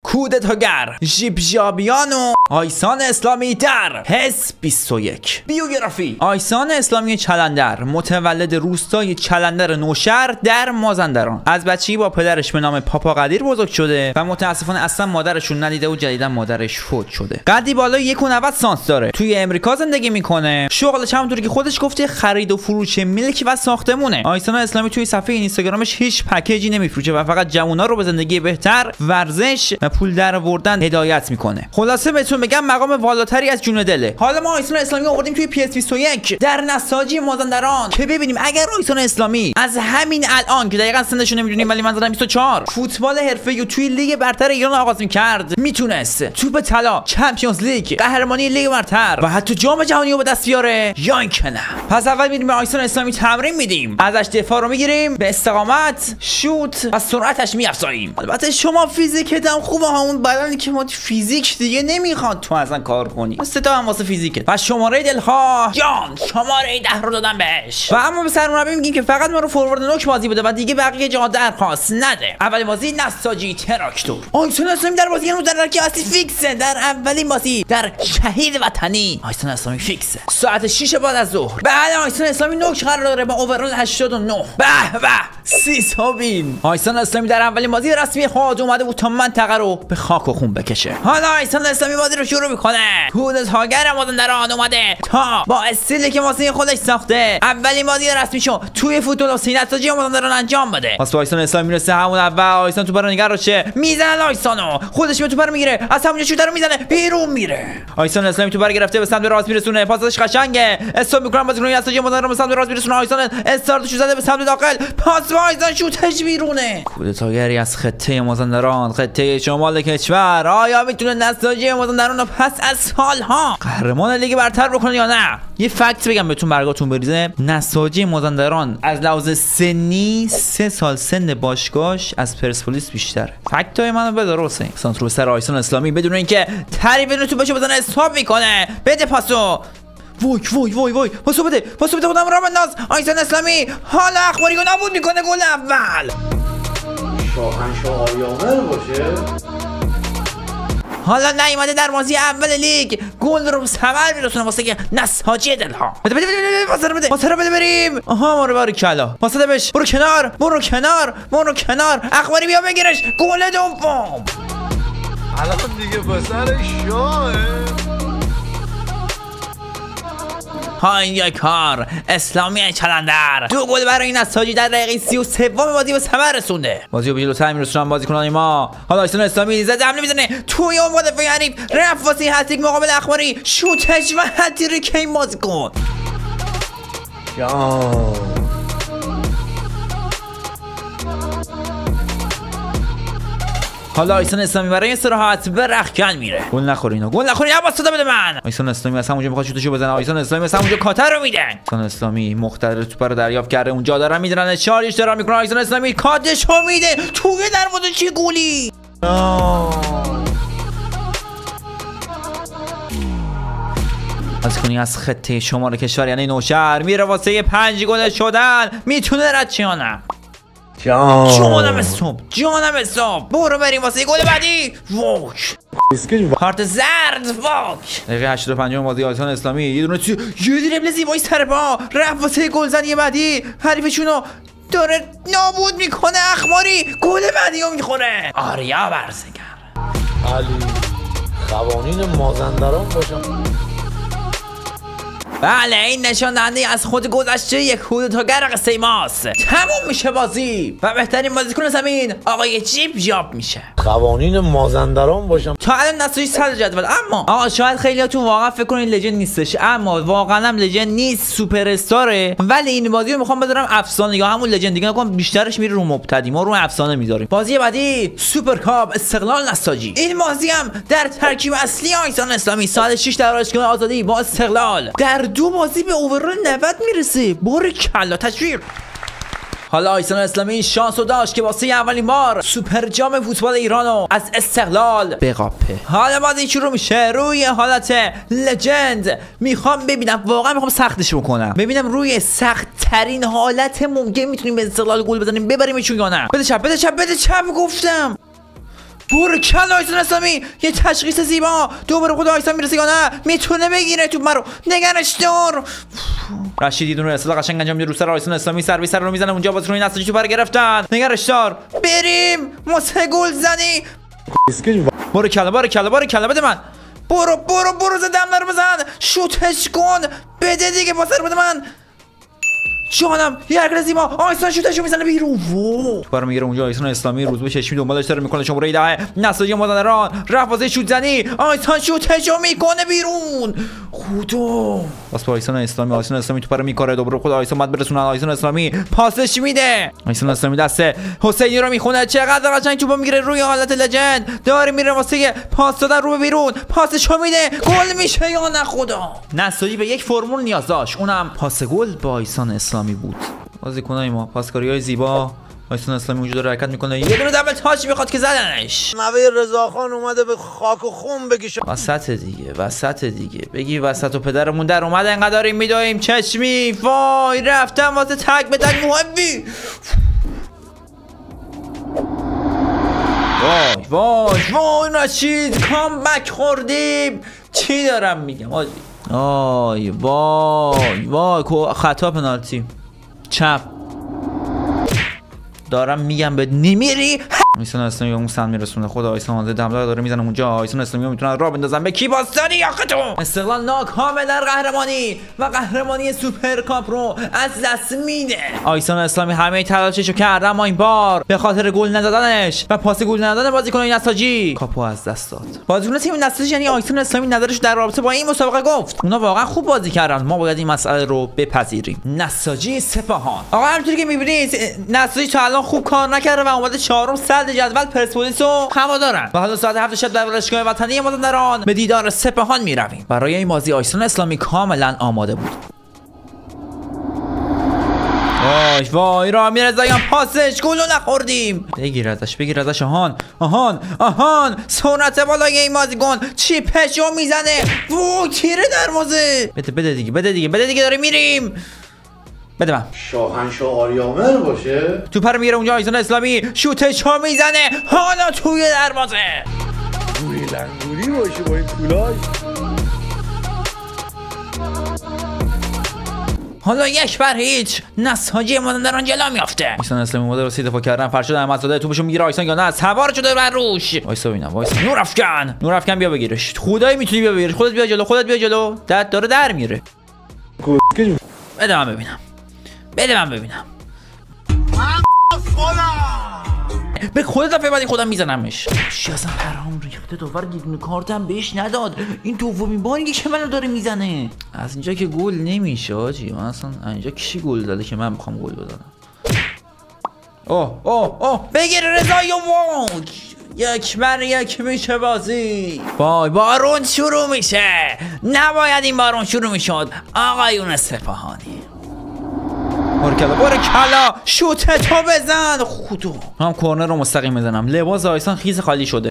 کودتاگر ژیبژابیان و آیسان اسلامی در حزب 21. بیوگرافی: آیسان اسلامی چلندر متولد روستای چلندر نوشهر در مازندران. از بچگی با پدرش به نام پاپا قدیر بزرگ شده و متاسفانه اصلا مادرشون ندیده و جدیدا مادرش فوت شده. قدی بالای 1.90 سانت داره. توی امریکا زندگی میکنه. شغلش همونطوری که خودش گفته خرید و فروش ملک و ساختمونه. آیسان اسلامی توی صفحه اینستاگرامش هیچ پکیجی نمیفروشه و فقط جوونا رو به زندگی بهتر، ورزش و پول درآوردن هدایت میکنه. خلاصه بهتون بگم مقام والاتری از جون دله. حالا ما آیسان اسلامی آوردیم توی PS 21 در نساجی مازندران که ببینیم اگر آیسان اسلامی از همین الان که دقیقاً سنشو نمیدونیم ولی من زدم 24 فوتبال حرفه‌ای توی لیگ برتر ایران آغاز میکرد، میتونست توپ طلا، چمپیونز لیگ، قهرمانی لیگ برتر و حتی جام جهانی رو به دست بیاره یا اینکه نه. پس اول میریم به آیسان اسلامی تمرین میدیم، ازش دفاع رو میگیریم، به استقامت، شوت و سرعتش میافزاییم. البته شما فیزیکت هم خوبه، همون بدنی که ما فیزیک دیگه نمیخواد تو اصلا کار کنی. ستا هم واسه فیزیکت. و شماره دلخواه جان شماره 10 رو دادم بهش. و اما به سرمربی میگیم که فقط ما رو فوروارد نوک بازی بده و دیگه بقیه جا درخواست نده. اول بازی نساجی تراکتور. آیسان اسلامی در بازی هنوز در رکی اصلی فیکسه. در اولین بازی در شهید وطنی آیسان اسلامی فیکسه. ساعت 6 بعد از ظهر. بعد آیسان اسلامی نوک قرار داره با اوورال 89. به به 30 سابین. آیسان اسلامی در اولین بازی رسمی خود اومده بود تا منطقه رو به خاک و خون بکشه. حالا آیسان اسلامی بازی رو شروع میکنه. کودتاگر مازندران اومده تا با استیلی که واسه خودش ساخته اولین بازی رسمیشو توی فوتبال نساجی مازندران انجام بده. پس آیسان اسلامی میرسه همون اول آیسان توپ رو نگار روشه، میزنه آیسانو، خودش به توپ رو میگیره، از همونجا شوت رو میزنه، بیرون میره. آیسان اسلامی توپ رو گرفته به سمت راست میرسونه، پاسش قشنگه، استاپ میکنه بازیکن نساجی مازندران به سمت راست میرسونه، آیسان استارتش زده به سمت داخل، پاس به آیسان، شوتش بیرونه. کودتاگری از خطه مازندران، خطه شمال کشور، آیا میتونه نساجی مازندران رو پس از سالها قهرمان لیگ برتر بکنه یا نه؟ یه فکت بگم بهتون برگاتون بریزه، نساجی مازندران از لحاظ سنی 3 سال سن باشگاهش از پرسپولیس بیشتره. فکتای منو بذار حسین. سانتر رو سر آیسان اسلامی بدون اینکه تعریف رو تو بشه بزنه استاپ میکنه، بده پاسو. وای وای وای وای پاسو بده خودم رو بنداز. آیسان اسلامی حالا اخباری رو نابود میکنه. گل اول شاهنشاه آریامر باشه. حالا نیومده در بازی اول لیگ گل رو ثمر میرسونه واسه که نساجی دلها. بده پاس رو بده بریم. آها ما رو باری کلا پاس ده بهش. برو کنار اخباری بیا بگیرش. گل دوم الان دیگه پسر شاه. ها این یک کار اسلامی چلندر 2 گل برای نساجی در دقیقه 33 بازی به ثمر رسونده. بازی رو به جلوتر میرسونن بازیکنان ما. حالا آیسان اسلامی زده حمله میزنه توی اون مدافع حریف، رفت واسه هتریک مقابل اخباری، شوتش و هتریک این بازیکن. حالا آیسان اسلامی برای استراحت به رختکن میره. گل نخورین عباس صدا بده من. آیسان اسلامی از همونجا میخواد شوتشو بزنه. آیسان اسلامی از همونجا کاتر رو میده. آیسان اسلامی مخترع توپ رو دریافت کرده، اونجا دارن میدرن، چارج دارن میکنه. آیسان اسلامی کاتشو میده توی دروازه. چه گلی! بازیکنی از خطه شمال کشور یعنی نوشهر میره واسه 5 گل شدن. میتونه رد شه یا نه؟ جانم استوب. برو بریم واسه گل بعدی. واک کارت زرد. واک دقیقه 85 بازی آیسان اسلامی یه دونه دریبل زیبایی سر پا رفت واسه گلزنی بعدی، حریفشونو داره نابود میکنه. اخباری گل بعدی رو میخوره. آریا برزگر. علی قوانین مازندران باشم. بله این نشان دهنده از خود گذشته یک کودتاگر قصه ماست. تموم میشه بازی و بهترین بازیکن زمین آقای ژیبژاب میشه. قوانین مازندران باشم. تا الان نساجی صدر جدول، اما آقا شاید خیلیاتون واقعا فکر کنین لژند نیستش، اما واقعا هم لژند نیست، سوپر استاره. ولی این بازی رو میخوام بذارم افسانه یا همون لژند دیگه، نکنم بیشترش میره رو مبتدی، ما رو افسانه میذاریم. بازی بعدی سوپرکاپ استقلال نساجی. این بازی هم در ترکیب اصلی آیسان اسلامی ساعت 6 در آرایشگاه آزادی با استقلال در 2 بازی به اوورال 90 میرسه. بارکلا تشویق. حالا آیسان اسلامی شانس رو داشت که واسه اولین بار سوپر جام فوتبال ایرانو از استقلال بقاپه. حالا بازی شروع میشه روی حالت لجند. میخوام ببینم، واقعا میخوام سختش بکنم، ببینم روی سخت ترین حالت ممکن میتونیم به استقلال گل بزنیم ببریمشون یا نه. بده چپ گفتم. برو کل آیسان اسلامی، یه تشخیص زیبا. دوباره خود آیسان میرسه یا نه میتونه بگیره توپ رو. نگرش دار. رشید یه اصلا قشنگ انجام میده رو سر آیسان اسلامی، سرویس رو میزنه اونجا، بازیکن نساجی توپ رو گرفتن. نگرش دار. بریم موسه گل زنی. برو کلا بده من. برو زدم در بزن. شوتش کن. بده دیگه پاسر بده من. جانم یه حرکت زیبا. آیسان شوتشو میزنه بیرون. توپ رو میگیره اونجا آیسان اسلامی، روز به چشمی دنبالش داره میکنه. شماره 10 نساجی مازندران رفت واسه شوت زنی. آیسان شوتشو میکنه بیرون. خدا واسه آیسان اسلامی توپ رو میکاره. دوباره خود آیسان بعد برسونه. آیسان اسلامی پاسش میده. آیسان اسلامی دست حسینی رو میخونه. چقدر قشنگ توپو میگیره روی حالت لجند. داره میره واسه پاس دادن رو به بیرون. پاسشو میده. گل میشه یا نه خدا. نساجی به یک فرمول نیاز داشت، اونم پاس گل با آیسان اسلامی بود. بازیکنای ما پاسکاری‌های زیبا. آیسان اسلامی وجود داره حرکت میکنه. یه دونه دبل تاچ میخواد که زدنش. نوه رضاخان اومده به خاک و خون بکشه. وسط دیگه بگی وسط و پدرمون در اومد. انقدر داریم میدویم چشمی. وای رفتم واسه تک به تک محبی. وای رشید کامبک خوردیم. چی دارم میگم آجی. وای خطا پنالتی چپ. دارم میگم به نیمیری. آیسان اسلامی به اون سن میرسونه. خود آیسان دمدار داره میزنه اونجا. آیسان اسلامی میتونه راه بندازن به کی باستانی آخه تو. استقلال ناکامه در قهرمانی و قهرمانی سوپر کاپ رو از دست میده. آیسان اسلامی همه تلاششو کرد اما این بار به خاطر گل ندادنش و پاس گل ندادن بازیکن نساجی کاپو از دست داد. بازیکن تیم نساجی یعنی آیسان اسلامی نظرش در رابطه با این مسابقه گفت اونا واقعا خوب بازی کردن، ما باید این مسئله رو بپذیریم. نساجی سپاهان. آقا همونطوری که میبینید نساجی تا الان خوب کار نکرده و اومده چهارم صدر جدول پرسپولیس رو هوا دارن و حالا ساعت 7 شب در ورزشگاه وطنی مازندران به دیدار سپاهان میرویم. برای این بازی آیسان اسلامی کاملا آماده بود. وای رامی رضاییان پاسش گل نخوردیم. بگیر ازش آهان سرعت بالای این بازیکن چی پشو میزنه. وای تیره دروازه. بده دیگه داره میریم. بده من. شاهنشاه آریامر باشه. توپ رو میگیره اونجا آیسان اسلامی شوتش ها میزنه. حالا توی دروازه. گوری لنگوری باشه با این طولاش. حالا 1-0 نساجی مازندران جلو میافته. آیسان اسلامی اومده رو دفاع کردن. فرشاد احمدزاده توپشو میگیره. آیسان یا نه سوار شده بر روش. وایسا ببینم. نورافکن بیا بگیرش. خدایی میتونی بیا بگیرش. خودت بیا جلو. داره در میره. بده من ببینم. به خودت دفعه بعد خودم میزنمش. چی اصلا پرام ریخته. دوباره دیگه کارتم بهش نداد. این دومین باری که منو داره میزنه. از اینجا که گل نمیشه آجی. من اصلا اینجا کی گل زده که من میخوام گل بزنم. اوه بگیر رضایی. یک میشه بازی. وای بارون شروع میشه. نباید این بارون شروع میشد آقایون سپاهانی. برو کلا شوتتو بزن. خدا من کورنر رو مستقیم میزنم. لباس آیسان خیس خالی شده.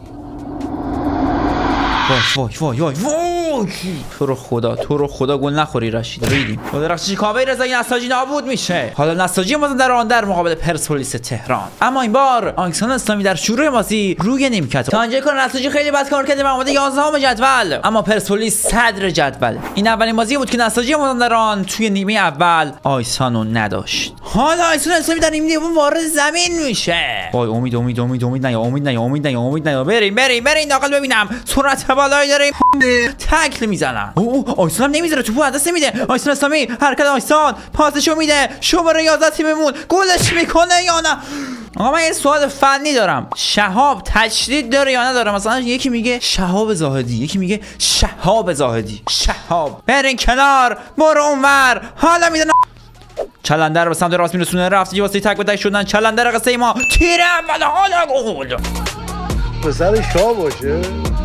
وای تو رو خدا گل نخوری رشید. ریدیم. درخشش کاوه رضایی نساجی نابود میشه. حالا نساجی مازندران در مقابل پرسپولیس تهران. اما این بار آیسان اسلامی در شروع بازی روی نیمکت. تا اینجا کار نساجی خیلی بد کار کرده و اومده 11ام جدول، اما پرسپولیس صدر جدول. این اولین بازی بود که نساجی مازندران توی نیمه اول آیسانو نداشت. حالا آیسان اسلامی در نیمه دوم وارد زمین میشه. وای امید نیا. بریم ناقل ببینم. سرعت بالایی داره. تکل میزنن. آیسان نمیذاره توپو از دست میده. آیسان اسلامی حرکت آیسان پاسشو میده. شماره 11 تیممون گلش میکنه یا نه. آقا من یه سوال فنی دارم. شهاب تشدید داره یا نداره؟ مثلا یکی میگه شهاب زاهدی، یکی میگه شهاب زاهدی. شهاب برین کنار. برو اونور. حالا میدونم چلندر به سمت راست میرسونه. رفت واسه تک به تک شدن. چلندر قصه ما تیر اول. حالا گل. پسر شاه باشه.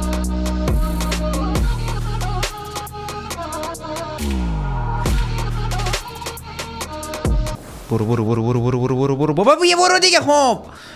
برو بابا بیا برو دیگه. خب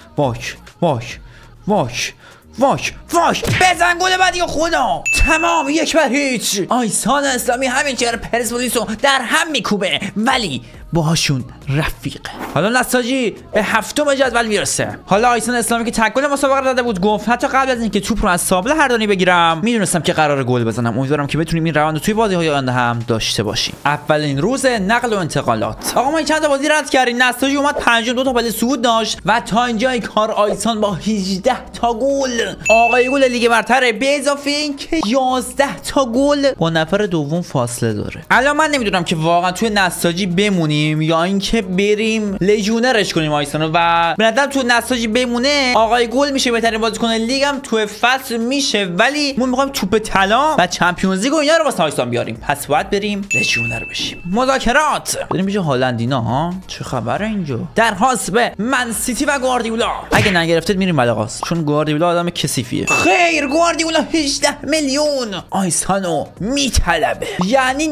واش بزن گل بعدی. خدا تمام 1-0. آیسان اسلامی همین چهره پرسپولیس رو در هم میکوبه ولی باهاشون رفیقه. حالا نساجی به هفتم جدول میرسه. حالا آیسان اسلامی که تک گل مسابقه داده بود گفت حتی قبل از اینکه توپ رو از سابل هردانی بگیرم میدونستم که قراره گل بزنم. امیدوارم که بتونیم این روند رو توی بازی‌های آینده هم داشته باشیم. اولین روز نقل و انتقالات. آقا ما چند تا بازی رد کردیم. نساجی اومد 52 تا بازی صعود داشت و تا اینجای کار آیسان با 18 تا گل آقای گل لیگ برتره، به اضافه اینکه 11 تا گل با نفر دوم فاصله داره. الان من نمیدونم که واقعا توی نساجی بمونیم یا اینکه بریم لژیونرش کنیم آیسانو و به نظرم تو نساجی بمونه آقای گل میشه بهترین بازیکن لیگ هم تو فصل میشه، ولی ما میخوایم توپ طلا و چمپیونز لیگ و اینا رو واسه آیسان بیاریم، پس باید بریم لژیونر بشیم. مذاکرات بریم پیش هالندینا. ها چه خبره اینجا؟ درخواست به من سیتی و گواردیولا. اگه نگرفتید میریم بلاغاس، چون گواردیولا آدم کثیفیه. خیر گواردیولا 18 میلیون آیسانو میطلبه، یعنی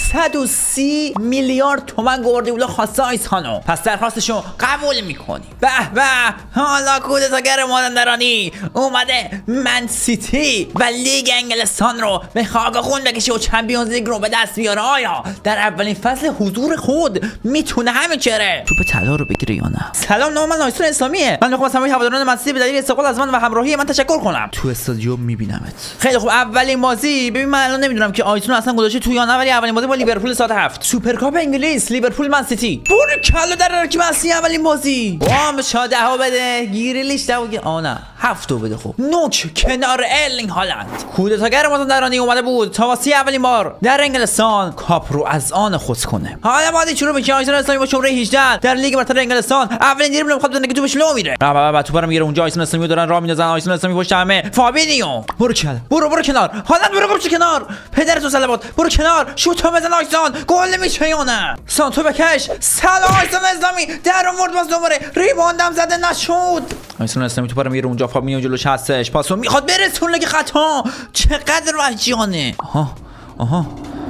930 میلیارد تومان گواردیولا خواسته آیسانو، پس درخواستشو قبول میکنیم. به به حالا کودتاگر مازندرانی اومده من سیتی و لیگ انگلستان رو به خاک خون بکشه و چمپیونز لیگ رو به دست بیاره. آیا در اولین فصل حضور خود میتونه همین چره توپ طلا رو بگیره یا نه؟ سلام، نام من آیسان اسلامیه. من میخوام از همه هواداران من سیتی به دلیل استقبال از من و همراهی من تشکر کنم. تو استادیوم میبینمت. خیلی خوب. اولین بازی ببین من الان نمیدونم که آیسون اصلا گذاشته تو یا نه، ولی اولین بازی با لیورپول ساعت 7 سوپرکاپ انگلیس لیورپول من سیتی. برو کلا در ترکیب اصلی اولین بازی وام شاده ها بده گیریلیش داوگه آنا 7 بده. خب نوک کنار ارلینگ هالند کودتاگر مازندرانی اومده بود تا واسه اولین بار در انگلستان کاپ رو از آن خود کنه. حالا بازی شروع میشه. آیسون اسلامی با شماره 18 در لیگ برتر انگلستان اولین دریبل میخواد بزنه که توپش لو میره. بعد توپو میگیره اونجا آیسون اسلامی دارن راه میندازن. آیسون اسلامی پشت همه فابینیو برو کلا برو کنار. هالند برو گم کنار. پدرتو سلامت برو کنار. شوت بزن آیسون گل نمیشه یا نه؟ سانتو بکش. سلام آیسون اسلامی در آورد باز دوباره ریباندم زده نشد. آیسون اسلامی توپو میگیره اونجا فابینیو جلوش هستش پاسو میخواد برسونه که خطا. چقدر وحشیانه. آها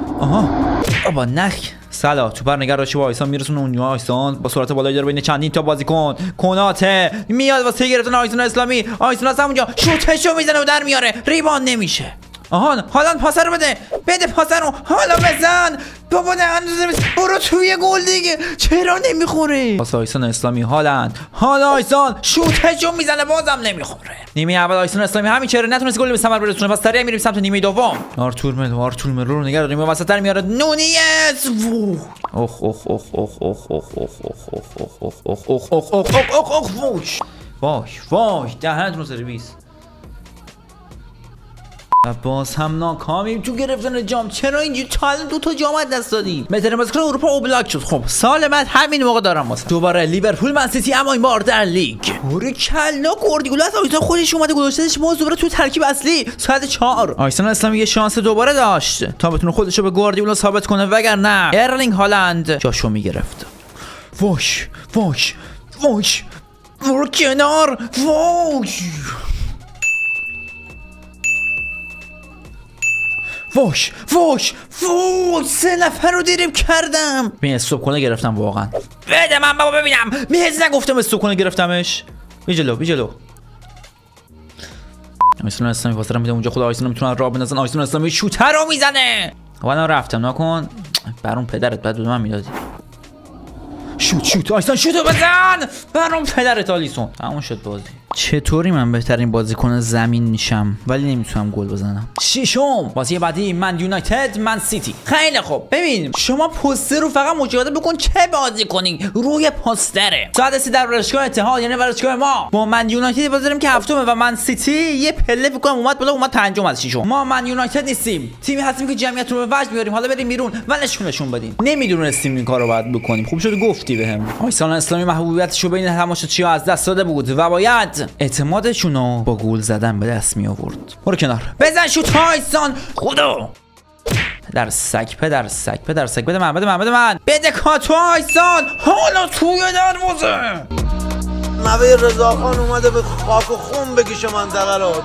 بابا نخ سلا توپر نگار راشی با آیسان میرسونه اونجا. آیسان با سرعت بالایی داره بین چندین تا بازیکن. کناته میاد واسه گرفتن آیسون اسلامی. آیسون از همونجا شوتشو میزنه و در میاره. ریباند نمیشه. هالند پاس رو بده پاس رو. حالا بزن بابا نه اندازه برو توی گل دیگه. چرا نمیخوره؟ پاس آیسون اسلامی هالند. حالا آیسان شوتشو میزنه بازم نمیخوره. نیمه اول آیسون اسلامی همین چرا نتونست گل به ثمر برسونه. پس سریع میریم سمت نیمه دوم. آرتور ملو رو نگاه داریم وسط در میاره. نونیز وای دهنت رو سرویس. و باز هم ناکامیم تو گرفتن جام. چرا اینجوری؟ تا الان 2 تا جام از دست دادیم. بهترین بازیکن اروپا اوبلاک شد. خب سال بعد همین موقع دارم واسه دوباره لیورپول من سیتی، اما این بار در لیگ. برو کلا گواردیولا از آیسان خودش اومده گذاشتهش باز دوباره تو ترکیب اصلی ساعت 4. آیسان اسلامی یه شانس دوباره داشت تا بتونه خودش رو به گواردیولا ثابت کنه، وگرنه ارلینگ هالند جاشو میگرفت. واش برو کنار. واش 3 نفر رو دریبل کردم. من استوب گرفتم واقعا. بده من بابا ببینم. میز نگفتم استوب گرفتمش. بی جلو آیسون اسلامی واسه میده اونجا. خود آیسون میتونه راه بندازن. آیسون اسلامی شوتر رو میزنه. والا رفتم نکن برام پدرت بعد من میدادی. شوت آیسون شوتو بزن برام پدرت. آلیسون تموم شد بازی. چطوری من بهترین بازیکن زمین میشم ولی نمیتونم گل بزنم؟ ششم بازی بعدی من یونایتد من سیتی. خیلی خوب ببین شما پوستر رو فقط مشاهده بکن چه بازی کنی روی پوستره. ساعت 3 در ورزشگاه اتحاد یعنی ورزشگاه ما با من یونایتد بازی داریم که هفتمه و من سیتی یه پله فکر کنم اومد بالا اومد پنجم از ششم. ما من یونایتد نیستیم، تیمی هستیم که جمعیت رو به وجد بیاریم. حالا بریم بیرون ولشون بدین. نمیدونستیم این کارو باید بکنیم. خوب شد گفتی بهم. آیسان اسلامی محبوبیتش رو بین تماشاچی‌ها از دست داده بود و باید اعتمادشونو با گل زدن به دست می آورد. برو کنار بزن شوت آیسان. خدا پدر سگ بده من بده کاتو آیسان. حالا توی دروازه نوه رضاخان اومده به خاک و خون بکشه منطقه رو.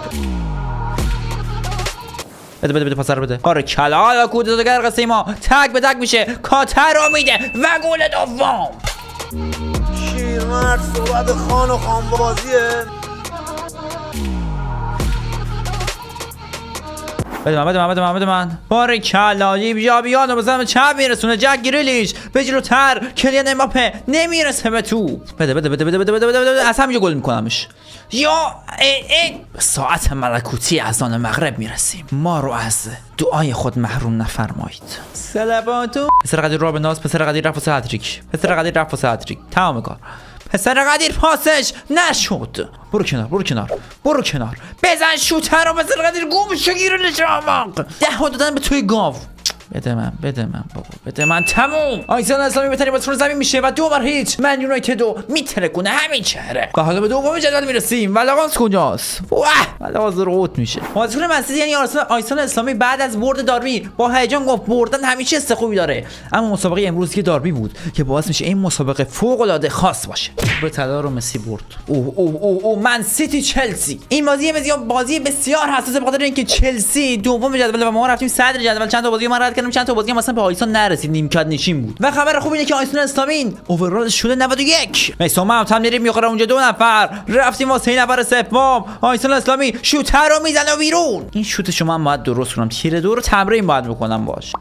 بده پاس رو بده. آره کلا کودتاگر قصه ما تک به تک میشه. کاتر رو میده و گل دوم. شیرمرد صحبت خان و خانبازیه. بده من باریکلا جیبجابیانو به سمت چپ میرسونه. جک گریلیش به جلوتر، کلیان امباپه نمیرسه به توپ. بده از همینجا گل میکنمش. یا به ساعت ملکوتی اذان مغرب میرسیم. ما رو از دعای خود محروم نفرمایید. صلواتو. پسر قدیر را بنداز. پسر قدیر رفت واسه هتریک. تمام کار. پسر قدیر پاسش نشد. برو کنار. بزن شوتر رو. پسر قدیر گم شو. گیرلش احمق. 10 دادن به توی گاو. بده من بابا بده من. تموم. آیسان اسلامی بهترین بازیکن زمین میشه و 2-0 من یونایتدو میترکونه همین چهره. و حالا به دوم جدول میرسیم. ولاغانس کجاست؟ ولاغانس روت میشه. بازیکن منسیتی یعنی آیسان اسلامی بعد از برد داربی با هیجان گفت بردن همیشه حس خوبی داره، اما مسابقه امروز که داربی بود که باعث میشه این مسابقه فوق العاده خاص باشه. به طلا رو مسی برد. او منسیتی چلسی. این بازی بسیار حساسه به خاطر اینکه چلسی دوم جدول و ما رفتیم صدر جدول. چند تا بازی ما رد چند تا بازی مثلا به آیسان نرسید، نیمکت نشین بود. و خبر خوب اینه که آیسان اسلامی اوورال شده 91. میسوم هم میریم میخوره اونجا 2 نفر رفتیم واسه این نفر سوم. آیسان اسلامی شوتر رو میزنه بیرون. این شوت شما هم باید درست کنم. تیر 2 رو تمرین باید بکنم باش.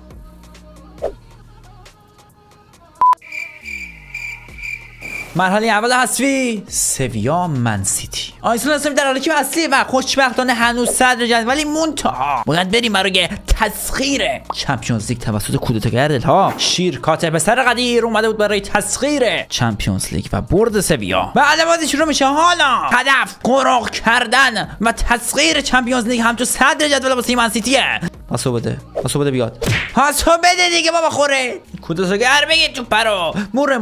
مرحله اول حذفی سویا منسیتی. آیسان اسلامی در حالی که اصلی و خوشبختانه هنوز صدر جدولی، منتها باید بریم برای تسخیر چمپیونز لیگ توسط کودتاگر دلها. شیرکات پسر قدیر اومده بود برای تسخیر چمپیونز لیگ و برد سویا. بعد بازی شروع میشه. حالا هدف قرق کردن و تسخیر چمپیونز لیگ همچون صدر جدول واسه منسیتیه. پاسو بده بیاد. پاسو بده دیگه بابا خوره. کودتاگر بگید تو پرو. برو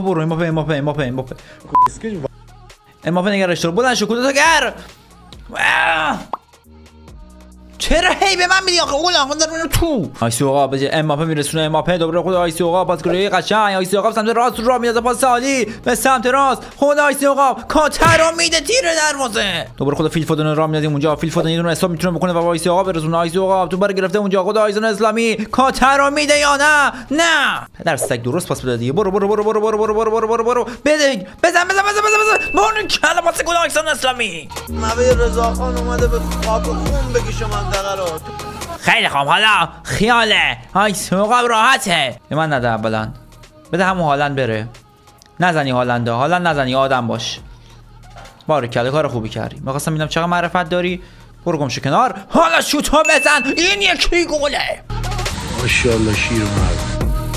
امباپه نگرش رو بلند شو کودتاگر. چرا هی به من میدی آخه؟ اون در تو آیسی آقا بده. امباپه میرسونه. امباپه دوباره خود آیسی آقا پاسگیری قشنگ. آیسی آقا سمت راست رو میاد. پاس عالی به سمت راست. خود آیسی آقا کاتر رو میده تیر دروازه. دوباره خود فیل فودن را میاد اونجا. فیل فودن یه دونه حساب میتونه بکنه و آیسی آقا برسونه. آیسی آقا تو بر گرفته اونجا. خود آیسان اسلامی کاتر رو میده یا نه؟ پدر سگ درست پاس بده دیگه. برو بده. بزن برو کلا پاس گل آیسان اسلامی. نوه رضاخان اومده به خاک و خون بکشه منطقه رو. خیلی خوب. حالا خیاله آیسی آقا راحته. به من نده اولا. بده همون هالند بره. نزنی هالنده. هالند نزنی. آدم باش. باریکلا کار خوبی کردی. می‌خواستم ببینم چقدر معرفت داری. برو گم شو کنار. حالا شوتو بزن. این یکی گله. ماشاءالله شیرمرد.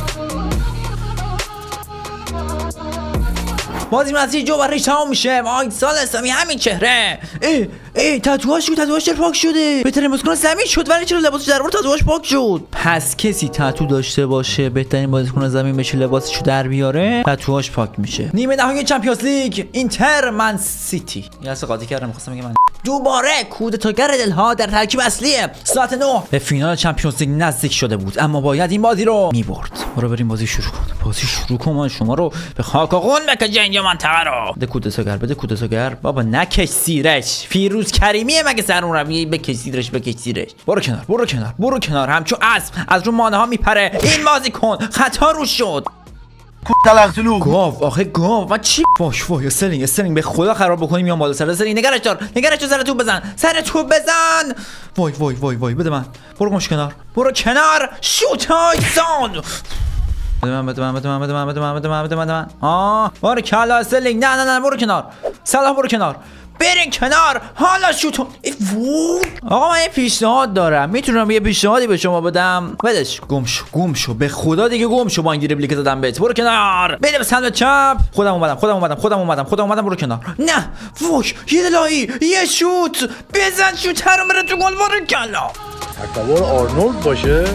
بازی مسیح جو برای تمام میشه. آیسان اسلامی همین چهره. تاتوهاش پاک شده. بهترین بازیکن زمین شد ولی چرا لباسش در آورد تاتوهاش پاک شد؟ پس کسی تاتو داشته باشه بهترین بازیکن زمین بشه لباسشو در بیاره تاتوهاش پاک میشه. نیمه نهایی چمپیونز لیگ اینتر من سیتی. یاسه قاطی کردم. می‌خواستم بگم من دوباره کودتاگر دلها در ترکیب اصلی ساعت 9 به فینال چمپیونز لیگ نزدیک شده بود، اما باید این بازی رو می‌برد. برو بریم بازی شروع کن. من شما رو به خاک و خون بکشه اینجا منطقه رو. بده کودتاگر بابا نکش زیرش. فیروز کریمیه مگه سر اون رویه بکش زیرش. برو کنار همچون اسب از رو مانه ها میپره. این بازی کن خطا رو شد. تلقتلو گاو آخه گاو و چی باش. وای استرینگ به خدا خراب بکنیم یا بالا سر استرینگ. نگرش دار سر تو بزن. وای بده من. برو گمش کنار. شوت آیسان. بده من. برو کلا استرینگ. نه برو کنار. صلاح برو کنار. برین کنار. حالا شوتو. آقا من یه پیشنهاد دارم. میتونم یه پیشنهادی به شما بدم؟ بدش. گم شو به خدا دیگه. گم شو با این دریبلی که دادم بهت. برو کنار. بده به سمت چپ. خودم اومدم. برو کنار. نه وای یه دلایی یه شوت. بزن شوت رو بره تو گل. برو کلا. تکوار آرنولد باشه.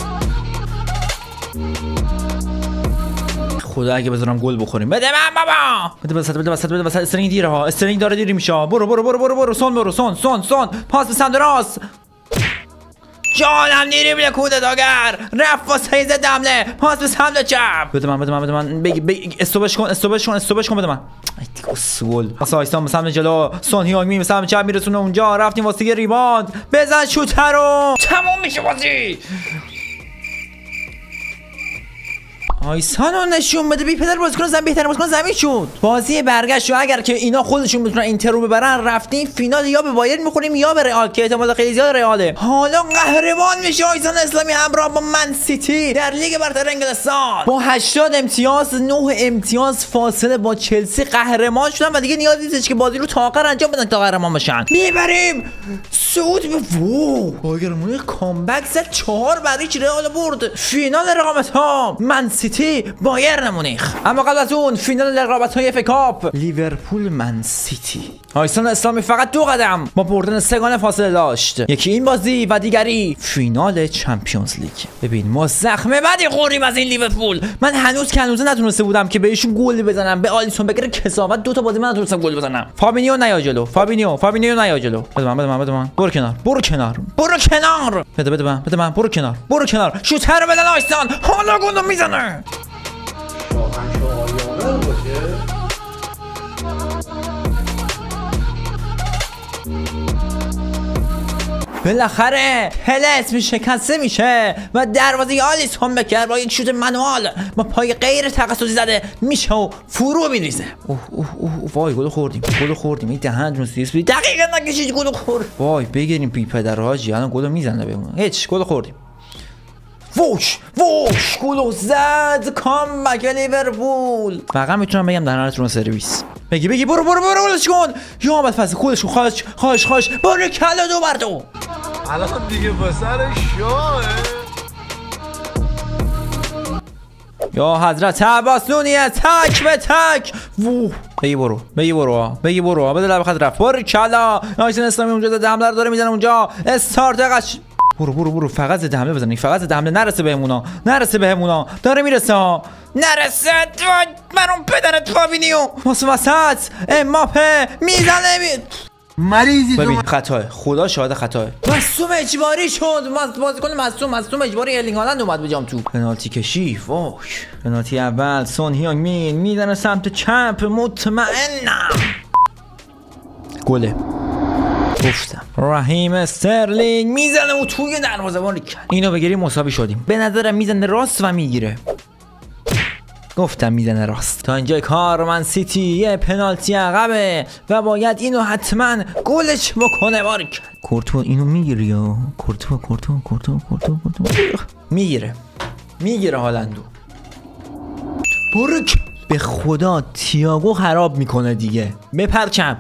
خدا اگه بذارم گل بخوریم. بده من بابا. بده وسط. استرینگ دیره ها. استرینگ داره دیری میشه. برو. سون. پاس به سمت راست. جانم دریبل کودتاگر. رفت واسه زد حمله. پاس به سمت چپ. بده من. بگی استوبش کن. بده من. گل. پاس آیسان به سمت جلو. سون هیونگ به سمت چپ میرسونه اونجا. رفتیم واسه ریباند. بزن شوت رو. تموم میشه بازی. آیسانو نشون بده بی پدر بازیکن زمین بهترین بازیکن زمین شد. بازی برگشت و اگر که اینا خودشون بتونن اینتر رو ببرن رفتیم فینال یا به بایرن میخوریم یا به رئال که احتمال خیلی زیاد رئاله. حالا قهرمان میشه آیسان اسلامی همراه با من سیتی در لیگ برتر انگلستان با 80 امتیاز 9 امتیاز فاصله با چلسی قهرمان شدن و دیگه نیازی نیست که بازی رو تا آخر انجام بدن تا قهرمان بشن. میبریم صعود به بایرن مونیخ کامبک زد 4 بر 0 رئال برد فینال رقابت‌ها من سیتی بایرن مونیخ. اما قبل از اون فینال رقابت‌های اف ای کاپ لیورپول من سیتی. آیسان اسلامی فقط 2 قدم با بردن 3 گانه فاصله داشت، یکی این بازی و دیگری فینال چمپیونز لیگ. ببین ما زخم بدی خوردیم از این لیورپول. من هنوز که نتونسته بودم که بهشون گل بزنم، به آلیسون بگیره کثافت 2 تا بازی من نتونستم گل بزنم. فابینیو نیا جلو، فابینیو نیا جلو. بده من برو کنار بده من برو کنار شوتر رو بدن آیسان حالا گل میزنه. بالاخره هلس شکسته میشه و دروازه آلیسون بکر با یک شوت منوال با پای غیر تخصصی زده میشه و فرو میریزه. وای گل خوردیم این دهن جون سیس بی دقیقاً نکشید گل خورد. وای بگیریم پی پدر حاجی الان گل میزنه بهمون. هیچ گل خوردیم. ووش گل زد کامبک لیورپول. فقط میتونم بگم در حالت رو سرویس. بگی برو گلش کن. یا بعد فاز خودش خواهش برو کلا 2 بر 2. الان دیگه پسر شاه. یا حضرت عباسونیه تک به تک. بگی برو بده لب خط رفت. برو کلا آیسان اسلامی اونجا زده حمله رو داره میزنه اونجا استارت قش. برو فقط زده حمله بزنی نرسه بهمونا داره میرسه نرسه برام پدرت فابینیو وسط اماپه میزنه مریضی. ببین خطاه خدا شاهد خطاه. مصدوم اجباری شد بازیکن مصدوم اجباری ارلینگ هالند اومد به جام تو. پنالتی کشی وای پنالتی اول سون هیونگ مین میزنه سمت چپ مطمئنم گله. گفتم رحیم استرلینگ میزنه و توی دروازه‌بان اینو بگیریم مساوی شدیم. به نظرم میزنه راست و میگیره. گفتم میزنه راست. تا اینجای کار من سیتی یه پنالتی عقبه و باید اینو حتما گلش بکنه. باریک کورتو اینو میگیره یا کورتو میگیره هالندو. باریک به خدا تییاگو خراب میکنه دیگه. بپر چپ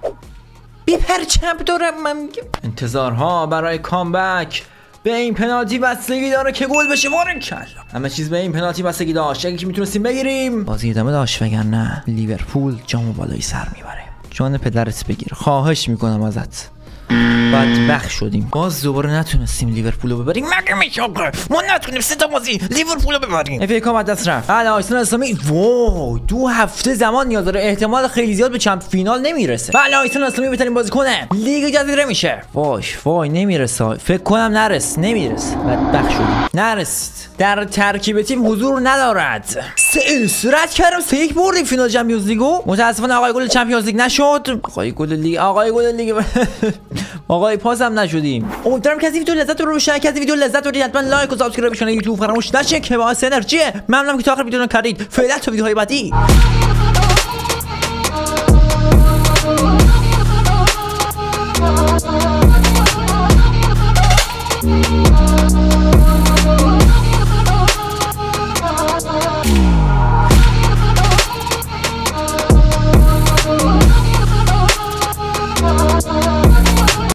دارم من میگم. انتظارها برای کامبک به این پنالتی بستگی داره که گل بشه. بارکلا همه چیز به این پنالتی بستگی داشت. اگه که میتونستیم بگیریم بازی ادامه داشت وگرنه لیورپول جامو بالای سر میبره. جان پدرت بگیر خواهش میکنم ازت. بدبخت شدیم باز دوباره نتونستیم لیورپول رو ببریم. مگه میشه ما نتونیم 3 تا بازی لیورپول رو ببریم. اف ای کاپ دست رفت. آیسان اسلامی وای 2 هفته زمان نیاز داره احتمال خیلی زیاد به چمپ فینال نمیرسه. آیسان اسلامی بهترین بازیکنه لیگ جزیره میشه. وای نمیرسه فکر کنم نمیرسه. بدبخت شدیم نرسید. در ترکیب تیم حضور ندارد. صورت کردم 3-1 بردیم فینال چمپیونز لیگو. متاسفانه آقای گل چمپیونز لیگ نشد. آقای گل لیگ آقای پاسم نشدیم. امیدوارم کسی ویدیو لذت رو بشه. کسی ویدیو لذت رو دید حتما لایک و سابسکرایب بشن یوتیوب فراموش نشه که باعث انرژی. ممنونم که تا آخر ویدیو رو کردید. فعلا تا ویدیوهای بعدی.